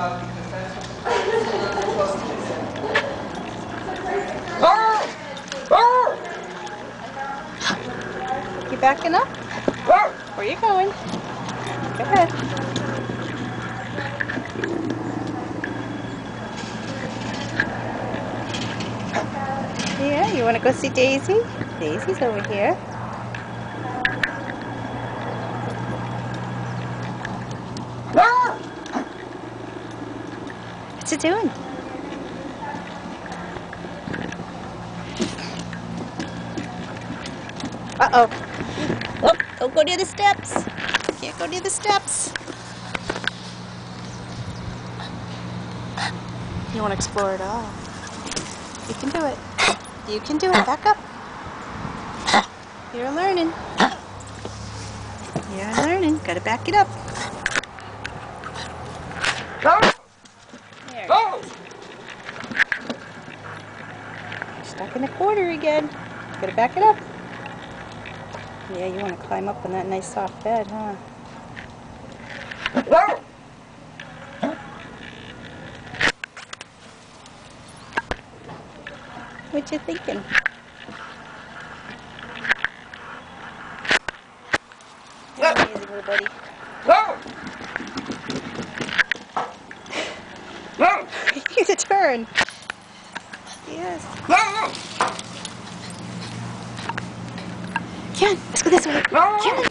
about because that's what the supposed to do. You backing up? Where you going? Go ahead. Yeah, you want to go see Daisy? Daisy's over here. What's it doing? Uh-oh. Oh, don't go near the steps. Can't go near the steps. You want to explore it all. You can do it. You can do it. Back up. You're learning. You're learning. Gotta back it up. There. You're stuck in the corner again. Gotta back it up. Yeah, you want to climb up on that nice soft bed, huh? What you thinking? You're amazing, little buddy. You need to turn. Yes. Ken, let's go this way. Ken.